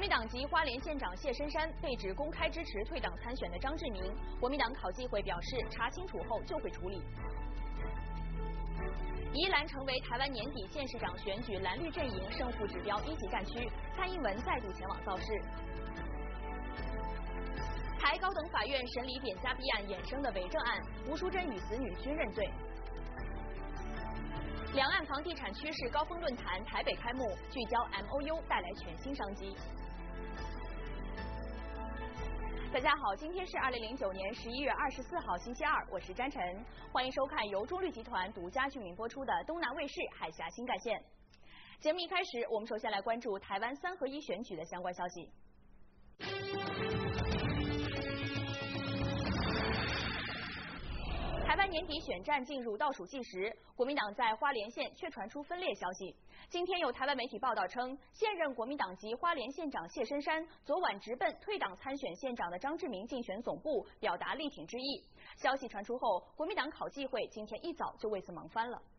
民党籍花莲县长谢深山被指公开支持退党参选的张志明，国民党考纪会表示查清楚后就会处理。宜兰成为台湾年底县市长选举蓝绿阵营胜负指标1级战区，蔡英文再度前往造势。台高等法院审理扁家弊案衍生的伪证案，吴淑珍与子女均认罪。两岸房地产趋势高峰论坛台北开幕，聚焦 MOU 带来全新商机。大家好，今天是2009年11月24号星期二，我是詹晨，欢迎收看由中律集团独家剧名播出的东南卫视海峡新干线。节目一开始，我们首先来关注台湾3合1选举的相关消息。台湾年底选战进入倒数计时，国民党在花莲县却传出分裂消息。今天有台湾媒体报道称，现任国民党籍花莲县长谢深山昨晚直奔退党参选县长的张志明竞选总部，表达力挺之意。消息传出后，国民党考纪会今天一早就为此忙翻了。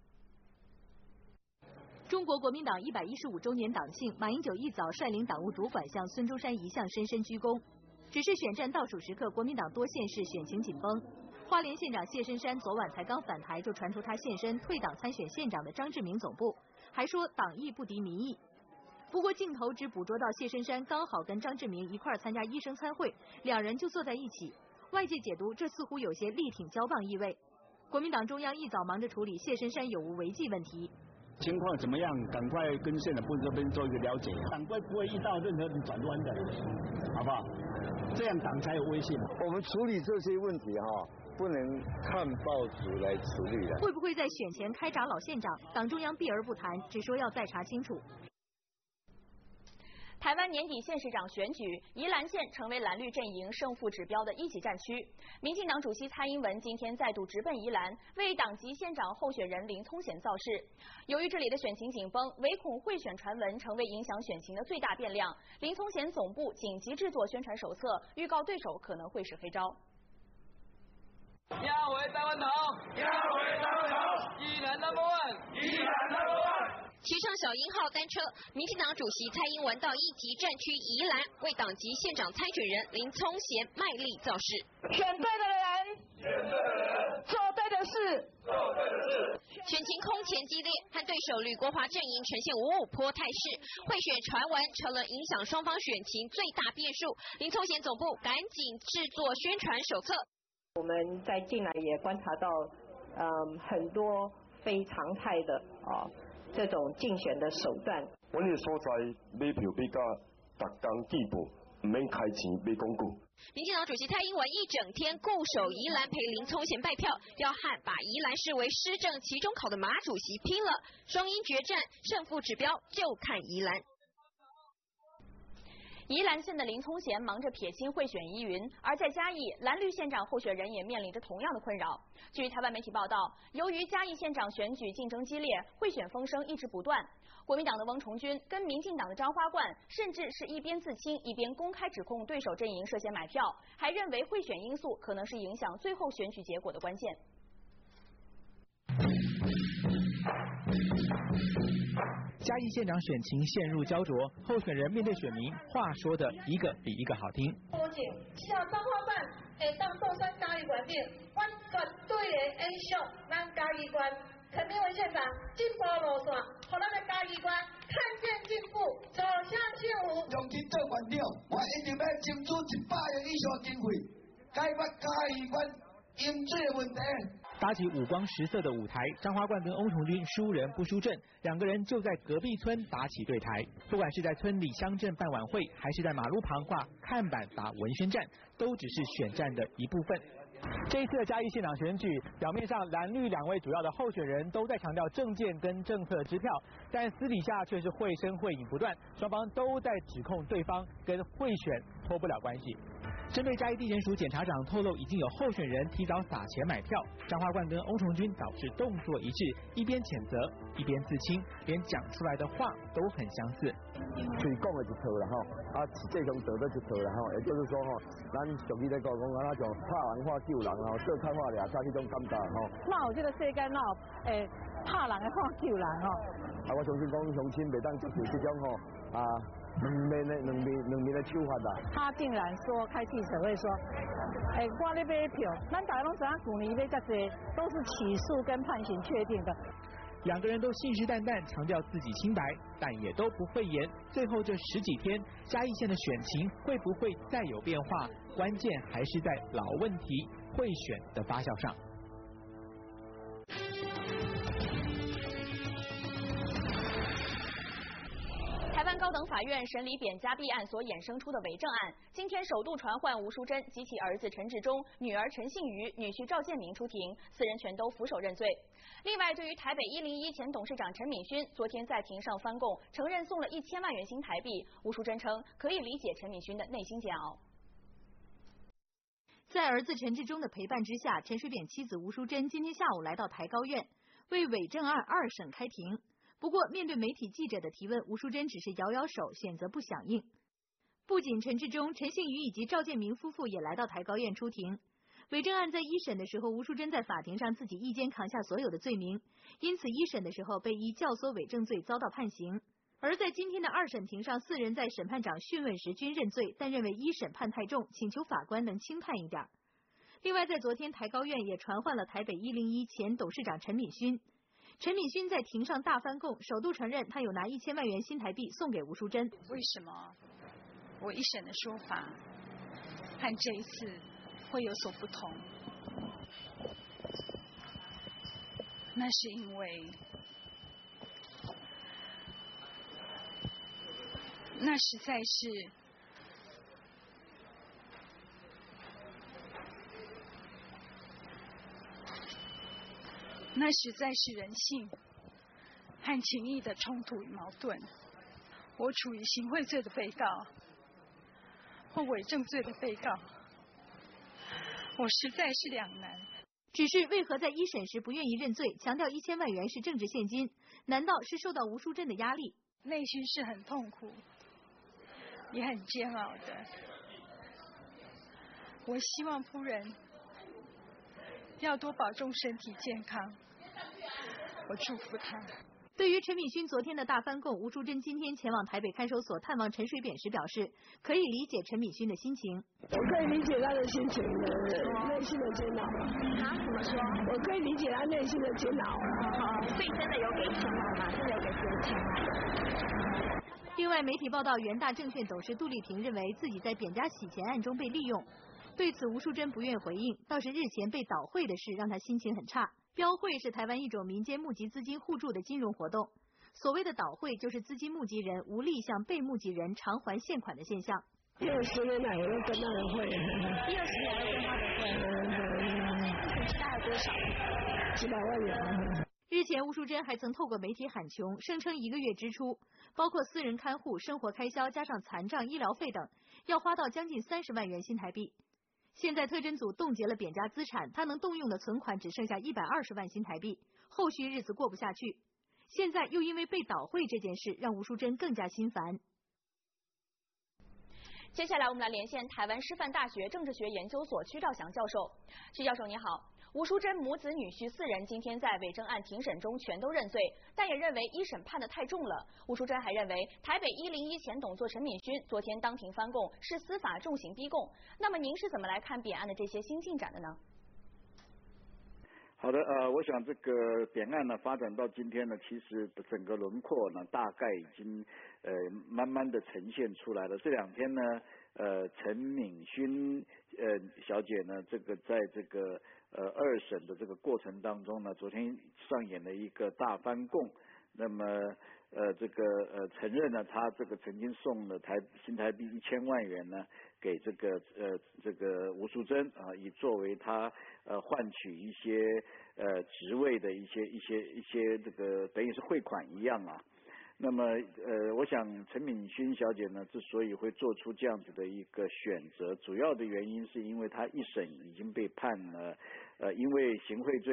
中国国民党115周年党庆，马英九一早率领党务主管向孙中山遗像深深鞠躬。只是选战倒数时刻，国民党多县市选情紧绷。花莲县长谢深山昨晚才刚返台，就传出他现身退党参选县长的张志明总部，还说党意不敌民意。不过镜头只捕捉到谢深山刚好跟张志明一块参加医生参会，两人就坐在一起。外界解读这似乎有些力挺交棒意味。国民党中央一早忙着处理谢深山有无违纪问题。 情况怎么样？赶快跟县党部这边做一个了解，党规不会遇到任何的转弯的，好不好？这样党才有威信。 我们处理这些问题不能看报纸来处理的。 会不会在选前开闸老县长？党中央避而不谈，只说要再查清楚。 台湾年底县市长选举，宜兰县成为蓝绿阵营胜负指标的1级战区。民进党主席蔡英文今天再度直奔宜兰，为党籍县长候选人林聪贤造势。由于这里的选情紧绷，唯恐贿选传闻成为影响选情的最大变量，林聪贤总部紧急制作宣传手册，预告对手可能会是黑招。 要回台湾头，要回台湾头，宜兰 number one， 宜兰 number one。 骑上小鹰号单车，民进党主席蔡英文到1级战区宜兰，为党籍县长参选人林聪贤卖力造势。 选对的人，选对的人，做对的事，做对的事。 选情空前激烈，和对手吕国华阵营呈现五五波态势，贿选传闻成了影响双方选情最大变数。林聪贤总部赶紧制作宣传手册。 我们在进来也观察到，很多非常态的这种竞选的手段。 阮的所在买票比较逐工计步，唔免开钱买广告。 民进党主席蔡英文一整天固守宜兰陪林聪贤拜票，要和把宜兰视为施政期中考的马主席拼了，双鹰决战，胜负指标就看宜兰。 宜兰县的林聪贤忙着撇清贿选疑云，而在嘉义，蓝绿县长候选人也面临着同样的困扰。据台湾媒体报道，由于嘉义县长选举竞争激烈，贿选风声一直不断。国民党的翁崇军跟民进党的张花冠，甚至是一边自清一边公开指控对手阵营涉嫌买票，还认为贿选因素可能是影响最后选举结果的关键。 嘉义县长选情陷入焦灼，候选人面对选民，话说的一个比一个好听。 不仅只要张花冠会当寿山嘉义县长，我绝对会延续咱嘉义县陈明文县长进步路线，让咱的嘉义县看见进步，走向幸福。 从今做县长，我一定要争取100亿以上经费，解决嘉义县饮水的问题。 搭起五光十色的舞台，张花冠跟翁崇军输人不输阵，两个人就在隔壁村打起对台。不管是在村里乡镇办晚会，还是在马路旁挂看板打文宣战，都只是选战的一部分。这一次的嘉义县长选举，表面上蓝绿2位主要的候选人都在强调政见跟政策支票，但私底下却是绘声绘影不断，双方都在指控对方跟贿选脱不了关系。针对嘉义地检署检察长透露，已经有候选人提早撒钱买票，张花冠跟翁崇军倒是动作一致，一边谴责一边自清，连讲出来的话都很相似。 嘴讲的一套啦实际上做的一套啦也就是说咱俗语在讲那种怕人话救人做看话俩这种感觉那有这个世界那拍人的看救人吼。 我相信讲乡亲袂当接受这种两面的手法啦。 他竟然说开记者会说，我咧买票，咱大家拢知影去年买遮济，都是起诉跟判刑确定的。 两个人都信誓旦旦强调自己清白，但也都不讳言。最后这10几天，嘉义县的选情会不会再有变化？关键还是在老问题贿选的发酵上。 台湾高等法院审理扁家弊案所衍生出的伪证案，今天首度传唤吴淑珍及其儿子陈致中、女儿陈幸瑜、女婿赵建明出庭，4人全都俯首认罪。另外，对于台北101前董事长陈敏勋，昨天在庭上翻供，承认送了1000万元新台币。吴淑珍称可以理解陈敏勋的内心煎熬。 在儿子陈致中的陪伴之下，陈水扁妻子吴淑珍今天下午来到台高院，为伪证案2审开庭。不过，面对媒体记者的提问，吴淑珍只是摇摇手，选择不响应。不仅陈致中、陈幸瑜以及赵建明夫妇也来到台高院出庭。伪证案在1审的时候，吴淑珍在法庭上自己一肩扛下所有的罪名，因此1审的时候被以教唆伪证罪遭到判刑。而在今天的2审庭上，4人在审判长讯问时均认罪，但认为1审判太重，请求法官能轻判一点。另外，在昨天台高院也传唤了台北101前董事长陈敏勋。陈敏勋在庭上大翻供，首度承认他有拿1000万元新台币送给吴淑珍。 为什么我1审的说法和这一次会有所不同？那是因为那实在是人性和情义的冲突与矛盾。我处于行贿罪的被告或伪证罪的被告，我实在是两难。 只是为何在1审时不愿意认罪，强调1000万元是政治现金？难道是受到吴淑珍的压力？ 内心是很痛苦，也很煎熬的。我希望夫人要多保重身体健康，我祝福他。 对于陈敏勋昨天的大翻供，吴淑珍今天前往台北看守所探望陈水扁时表示，可以理解陈敏勋的心情。 我可以理解他的心情内心的煎熬。 怎么说？ 我可以理解他内心的煎熬。 所以真的有给1000万吗？真的有给1000万？ 另外，媒体报道，元大证券董事杜丽萍认为自己在扁家洗钱案中被利用。对此，吴淑珍不愿回应，倒是日前被倒汇的事让她心情很差。标汇是台湾一种民间募集资金互助的金融活动。所谓的倒汇，就是资金募集人无力向被募集人偿还现款的现象。 10年来我都跟他的会。 20年都跟他的会。目前大概多少 ？700万元。 日前，吴淑珍还曾透过媒体喊穷，声称1个月支出，包括私人看护、生活开销加上残障、医疗费等，要花到将近30万元新台币。现在特侦组冻结了扁家资产，他能动用的存款只剩下120万新台币，后续日子过不下去。现在又因为被倒汇这件事，让吴淑珍更加心烦。 接下来我们来连线台湾师范大学政治学研究所屈兆祥教授。屈教授你好。吴淑珍母子女婿4人今天在伪证案庭审中全都认罪，但也认为1审判得太重了。吴淑珍还认为台北101前董座陈敏勋昨天当庭翻供是司法重刑逼供。那么您是怎么来看扁案的这些新进展的呢？ 好的，我想这个扁案呢发展到今天呢，其实整个轮廓呢大概已经慢慢的呈现出来了。这2天呢，陈敏勋小姐呢，这个在这个2审的这个过程当中呢，昨天上演了一个大翻供。那么这个承认呢，他这个曾经送了新台币1000万元呢给这个吴淑珍啊，以作为他换取一些职位的一些这个等于是汇款一样啊。那么我想陈敏勋小姐呢，之所以会做出这样子的一个选择，主要的原因是因为她1审已经被判了因为行贿罪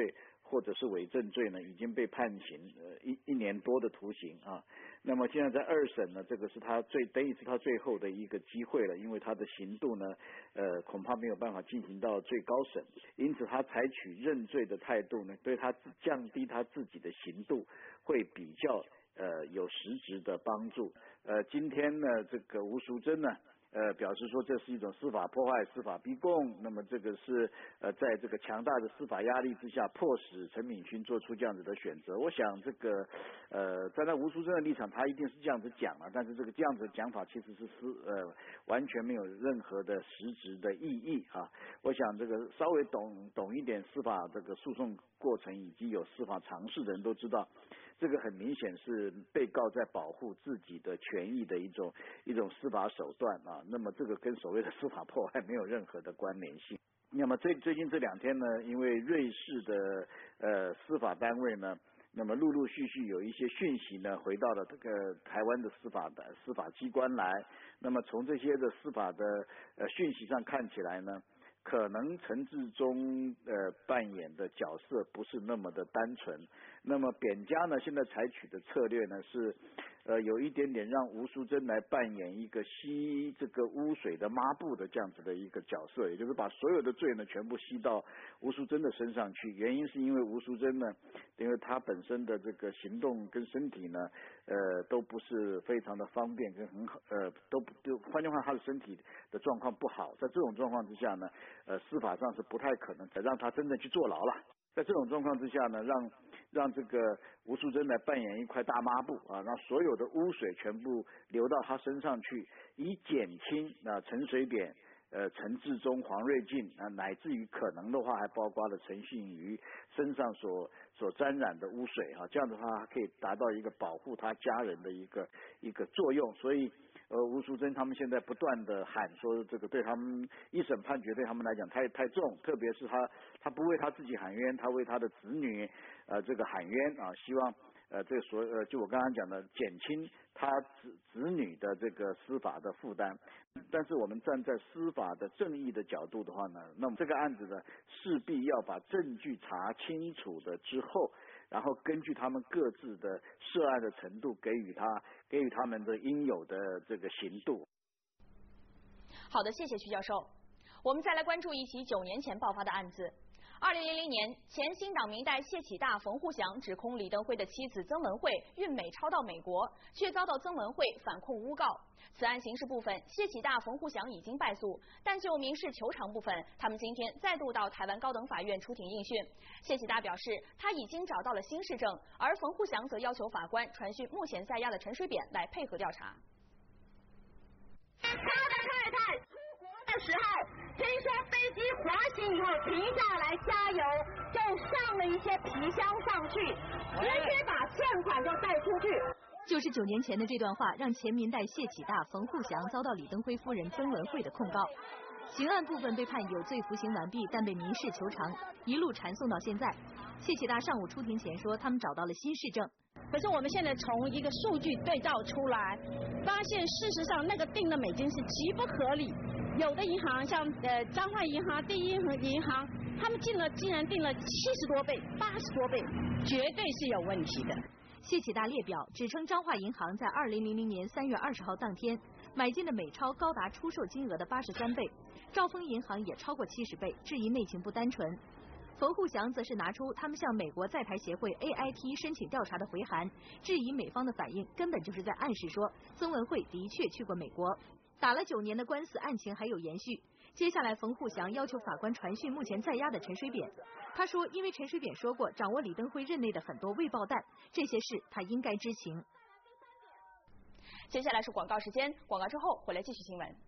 或者是伪证罪呢，已经被判刑一年多的徒刑啊。那么现在在二审呢，这个是他等于是他最后的一个机会了，因为他的刑度呢，恐怕没有办法进行到最高审，因此他采取认罪的态度呢，对他降低他自己的刑度会比较有实质的帮助。今天呢，这个吴淑珍呢。表示说这是一种司法破坏、司法逼供，那么这个是在这个强大的司法压力之下，迫使陈敏勋做出这样子的选择。我想这个站在吴淑珍的立场，他一定是这样子讲了，但是这样子的讲法其实是完全没有任何的实质的意义啊。我想这个稍微懂一点司法这个诉讼过程以及有司法常识的人都知道。这个很明显是被告在保护自己的权益的一种司法手段啊，那么这个跟所谓的司法破坏没有任何的关联性。那么最近这2天呢，因为瑞士的司法单位呢，那么陆陆续续有一些讯息呢回到了这个台湾的司法机关来，那么从这些的司法的讯息上看起来呢，可能陈致中扮演的角色不是那么的单纯。那么扁家呢现在采取的策略呢是有一点点让吴淑珍来扮演一个吸这个污水的抹布的这样子的一个角色，也就是把所有的罪呢全部吸到吴淑珍的身上去。原因是因为吴淑珍呢，因为她本身的这个行动跟身体呢都不是非常的方便跟很好换句话她的身体的状况不好，在这种状况之下呢司法上是不太可能让她真正去坐牢了。在这种状况之下呢，让这个吴淑珍来扮演一块大抹布啊，让所有的污水全部流到他身上去，以减轻陈水扁、陈致中、黄瑞进乃至于可能的话还包括了陈信瑜身上所沾染的污水啊，这样的话可以达到一个保护他家人的一个作用。所以吴淑珍他们现在不断的喊说，这个对他们一审判决对他们来讲太重，特别是他不为他自己喊冤，他为他的子女这个喊冤啊，希望这个就我刚刚讲的减轻他子女的这个司法的负担。但是我们站在司法的正义的角度的话呢，那么这个案子呢势必要把证据查清楚了之后，然后根据他们各自的涉案的程度给予他们的应有的这个刑度。 好的，谢谢徐教授。我们再来关注一起9年前爆发的案子。2000年，前新党民代谢启大、冯沪祥指控李登辉的妻子曾文慧运美钞到美国，却遭到曾文慧反控诬告。此案刑事部分，谢启大、冯沪祥已经败诉，但就民事求偿部分，他们今天再度到台湾高等法院出庭应讯。谢启大表示，他已经找到了新市政，而冯沪祥则要求法官传讯目前在押的陈水扁来配合调查。 他的太太出国的时候，听说飞机滑行以后停下来加油，就上了一些皮箱上去，直接把欠款就带出去。 就是9年前的这段话，让前民代谢启大、冯沪祥遭到李登辉夫人曾文慧的控告。刑案部分被判有罪服刑完毕，但被民事求偿，一路缠送到现在。谢启大上午出庭前说，他们找到了新市政。 可是我们现在从一个数据对照出来，发现事实上那个定的美金是极不合理。有的银行像彰化银行、第一银行，他们竟然定了70多倍、80多倍，绝对是有问题的。 谢启大列表指称，彰化银行在2000年3月20号当天买进的美钞高达出售金额的83倍，兆丰银行也超过70倍，质疑内情不单纯。冯沪祥则是拿出他们向美国在台协会 AIT 申请调查的回函，质疑美方的反应根本就是在暗示说曾文慧的确去过美国。打了9年的官司，案情还有延续。接下来，冯沪祥要求法官传讯目前在押的陈水扁。他说，因为陈水扁说过掌握李登辉任内的很多未爆弹，这些事他应该知情。 接下来是广告时间，广告之后回来继续新闻。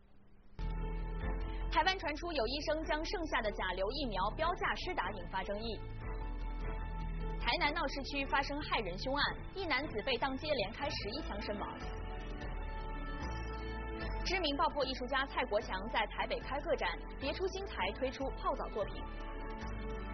台湾传出有医生将剩下的甲流疫苗标价施打，引发争议。台南闹市区发生害人凶案，一男子被当街连开11枪身亡。知名爆破艺术家蔡国强在台北开个展，别出心裁推出泡澡作品。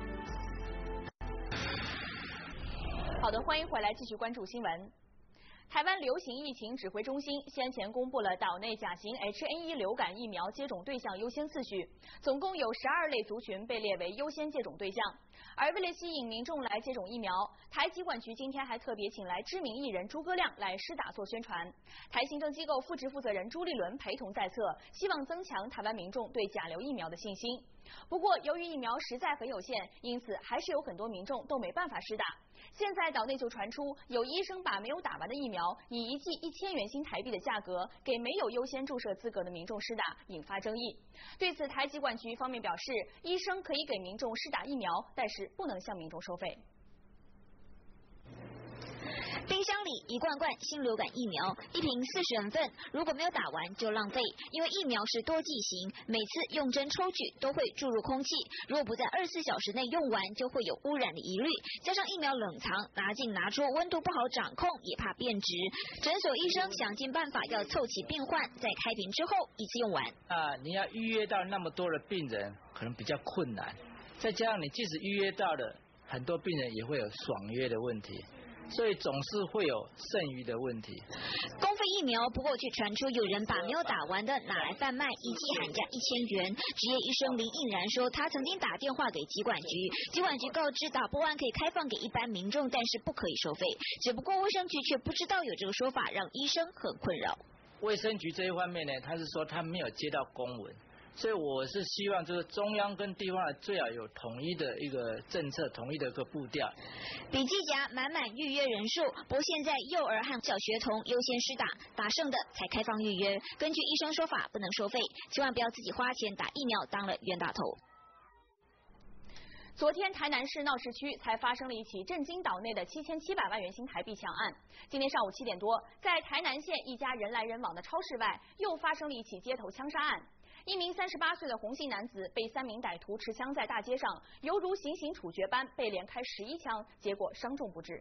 好的，欢迎回来继续关注新闻。 台湾流行疫情指挥中心先前公布了岛内甲型 H1N1 流感疫苗接种对象优先次序，总共有12类族群被列为优先接种对象。而为了吸引民众来接种疫苗，台疾管局今天还特别请来知名艺人诸葛亮来施打做宣传。台行政机构副职负责人朱立伦陪同在侧，希望增强台湾民众对甲流疫苗的信心。不过，由于疫苗实在很有限，因此还是有很多民众都没办法施打。现在岛内就传出有医生把没有打完的疫苗以1剂1000元新台币的价格给没有优先注射资格的民众施打，引发争议。对此，台疾管局方面表示，医生可以给民众施打疫苗，但是不能向民众收费。 冰箱里一罐罐新流感疫苗，1瓶40人份，如果没有打完就浪费，因为疫苗是多剂型，每次用针抽取都会注入空气，如果不在24小时内用完，就会有污染的疑虑。加上疫苗冷藏，拿进拿出温度不好掌控，也怕变质。诊所医生想尽办法要凑齐病患，在开瓶之后一次用完。 你要预约到那么多的病人，可能比较困难。再加上你即使预约到了，很多病人也会有爽约的问题。所以总是会有剩余的问题。 公费疫苗，不过却传出有人把没有打完的拿来贩卖，一剂喊价1000元。职业医生林应然说，他曾经打电话给疾管局，疾管局告知打不完可以开放给一般民众，但是不可以收费。只不过卫生局却不知道有这个说法，让医生很困扰。 卫生局这一方面呢，他是说他没有接到公文。所以我是希望这个中央跟地方最好有统一的一个政策，统一的一个步调。 笔记夹满满预约人数，不过现在幼儿和小学童优先施打，打剩的才开放预约。根据医生说法，不能收费，千万不要自己花钱打疫苗当了冤大头。 昨天台南市闹市区才发生了一起震惊岛内的7700万元新台币抢案。今天上午7点多，在台南县一家人来人往的超市外，又发生了一起街头枪杀案。一名38岁的洪姓男子被3名歹徒持枪在大街上，犹如行刑处决般被连开11枪，结果伤重不治。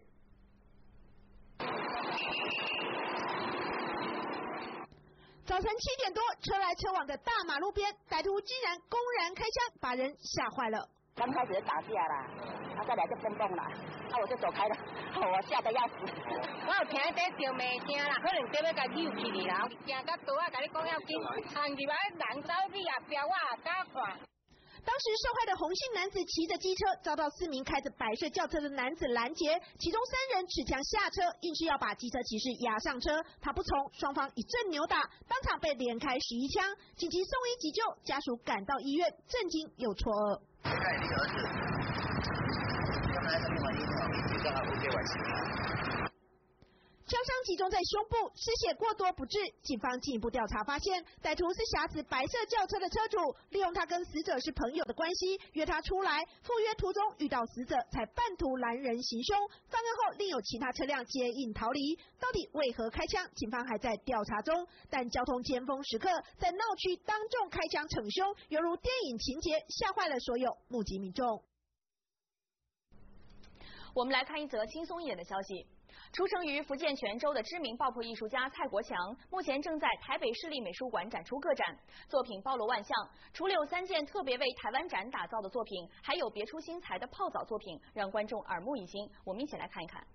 早晨7点多，车来车往的大马路边，歹徒竟然公然开枪，把人吓坏了。 刚开始打架啦，再来就蹦蹦啦，我就走开了，我吓得要死。我有听在叫骂声啦，可能在要甲扭起你啦，惊到倒啊，甲你讲要紧，行入来人走去也飙，我也敢看。 当时受害的洪姓男子骑着机车，遭到4名开着白色轿车的男子拦截，其中3人持枪下车，硬是要把机车骑士押上车，他不从，双方一阵扭打，当场被连开11枪，紧急送医急救，家属赶到医院，震惊又错愕。 现在你儿子刚才那边你让他不给我钱。 枪伤集中在胸部，失血过多不治。警方进一步调查发现，歹徒是挟持白色轿车的车主，利用他跟死者是朋友的关系，约他出来，赴约途中遇到死者，才半途拦人行凶。犯案后另有其他车辆接应逃离，到底为何开枪？警方还在调查中。但交通尖峰时刻，在闹区当众开枪逞凶，犹如电影情节，吓坏了所有目击民众。 我们来看一则轻松一点的消息。出生于福建泉州的知名爆破艺术家蔡国强，目前正在台北市立美术馆展出个展，作品包罗万象。除了有3件特别为台湾展打造的作品，还有别出心裁的泡澡作品，让观众耳目一新。我们一起来看一看。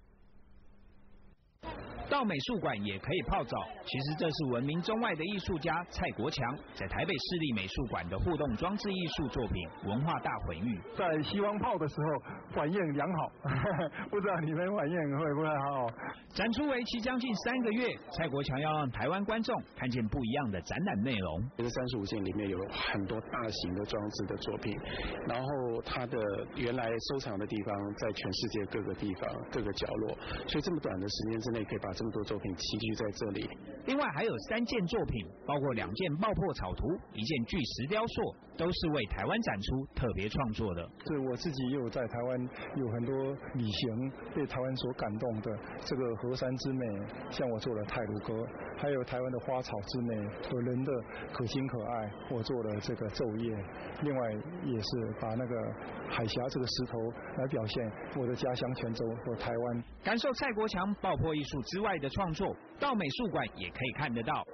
到美术馆也可以泡澡，其实这是闻名中外的艺术家蔡国强在台北市立美术馆的互动装置艺术作品《文化大混浴》。 在西方泡的时候反应良好，不知道你们反应会不会好？ 展出为期将近3个月，蔡国强要让台湾观众看见不一样的展览内容。 这35件里面有很多大型的装置的作品，然后它的原来收藏的地方在全世界各个地方各个角落，所以这么短的时间之内可以把这么多作品齐聚在这里。 另外还有3件作品，包括2件爆破草图，1件巨石雕塑，都是为台湾展出特别创作的。 是我自己也有在台湾有很多旅行，被台湾所感动的，这个河山之美，像我做了太鲁阁，还有台湾的花草之美和人的可亲可爱，我做了这个昼夜。另外也是把那个海峡这个石头来表现我的家乡泉州和台湾。 感受蔡国强爆破艺术之外的创作，到美术馆也可以看得到。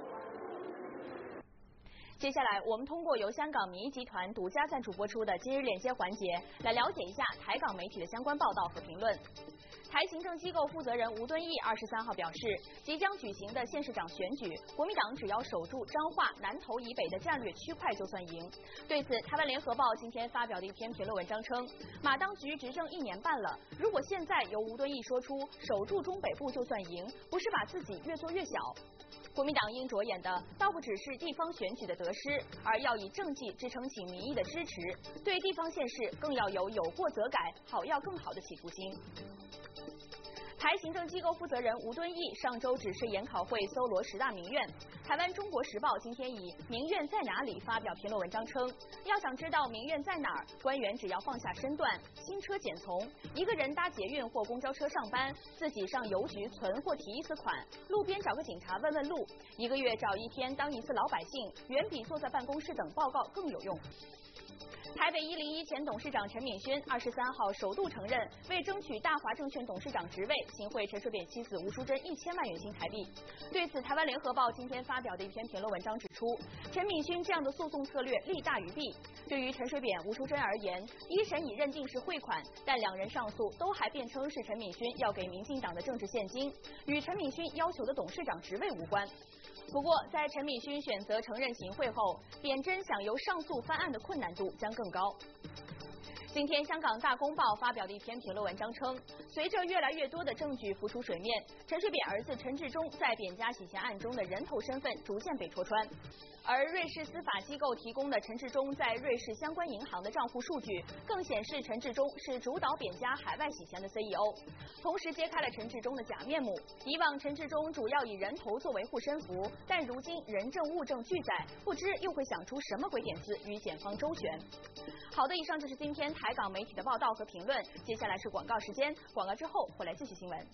接下来，我们通过由香港民意集团独家赞助播出的今日链接环节，来了解一下台港媒体的相关报道和评论。 台行政机构负责人吴敦义23号表示，即将举行的县市长选举，国民党只要守住彰化、南投以北的战略区块就算赢。对此，台湾联合报今天发表的一篇评论文章称，马当局执政1年半了，如果现在由吴敦义说出守住中北部就算赢，不是把自己越做越小。国民党应着眼的倒不只是地方选举的得失，而要以政绩支撑起民意的支持，对地方县市更要有过则改、好要更好的企图心。台行政机构负责人吴敦义上周指示研考会搜罗10大名院。台湾中国时报今天以名院在哪里发表评论文章称，要想知道名院在哪儿，官员只要放下身段，新车检从，一个人搭捷运或公交车上班，自己上邮局存或提一次款，路边找个警察问问路，1个月找1天当一次老百姓，远比坐在办公室等报告更有用。台北101前董事长陈敏勋23号首度承认，为争取大华证券董事长职位，行贿陈水扁妻子吴淑珍1000万元新台币。对此，台湾联合报今天发表的一篇评论文章指出，陈敏勋这样的诉讼策略利大于弊。对于陈水扁、吴淑珍而言，一审已认定是汇款，但2人上诉都还辩称是陈敏勋要给民进党的政治现金，与陈敏勋要求的董事长职位无关。不过，在陈敏勋选择承认行贿后，扁真想由上诉翻案的困难度将更高。今天，香港大公报发表的一篇评论文章称，随着越来越多的证据浮出水面，陈水扁儿子陈致中在扁家洗钱案中的人头身份逐渐被戳穿。而瑞士司法机构提供的陈致中在瑞士相关银行的账户数据，更显示陈致中是主导扁家海外洗钱的 CEO， 同时揭开了陈致中的假面目。以往陈致中主要以人头作为护身符，但如今人证物证俱在，不知又会想出什么鬼点子与检方周旋。好的，以上就是今天台港媒体的报道和评论，接下来是广告时间，广告之后回来继续新闻。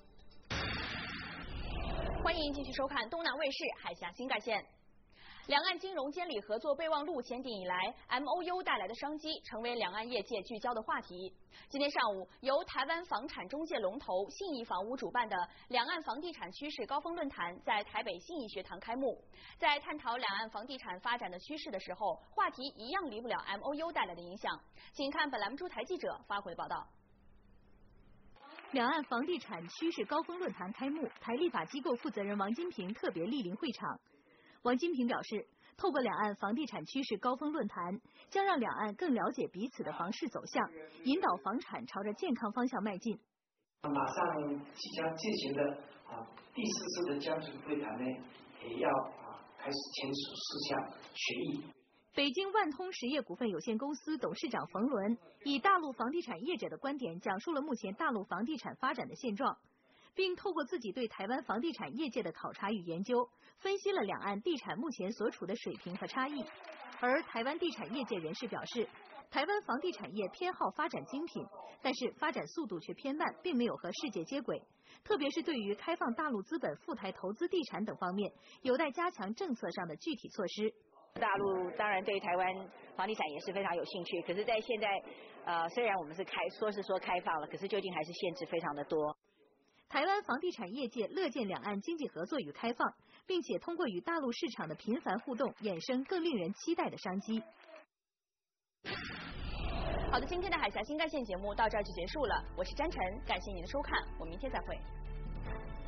欢迎继续收看东南卫视海峡新干线。两岸金融监理合作备忘录签订以来 ，MOU 带来的商机成为两岸业界聚焦的话题。今天上午，由台湾房产中介龙头信义房屋主办的两岸房地产趋势高峰论坛在台北信义学堂开幕。在探讨两岸房地产发展的趋势的时候，话题一样离不了 MOU 带来的影响。请看本栏目驻台记者发回报道。 两岸房地产趋势高峰论坛开幕，台立法机构负责人王金平特别莅临会场。王金平表示，透过两岸房地产趋势高峰论坛，将让两岸更了解彼此的房市走向，引导房产朝着健康方向迈进。 马上即将进行的第4次的家族会谈呢，也要开始签署4项决议。 北京万通实业股份有限公司董事长冯仑以大陆房地产业者的观点，讲述了目前大陆房地产发展的现状，并透过自己对台湾房地产业界的考察与研究，分析了两岸地产目前所处的水平和差异。而台湾地产业界人士表示，台湾房地产业偏好发展精品，但是发展速度却偏慢，并没有和世界接轨。特别是对于开放大陆资本赴台投资地产等方面，有待加强政策上的具体措施。 大陆当然对台湾房地产也是非常有兴趣，可是在现在虽然我们是说开放了，可是究竟还是限制非常的多。 台湾房地产业界乐见两岸经济合作与开放，并且通过与大陆市场的频繁互动，衍生更令人期待的商机。 好的，今天的海峡新干线节目到这儿就结束了，我是詹晨，感谢您的收看，我们明天再会。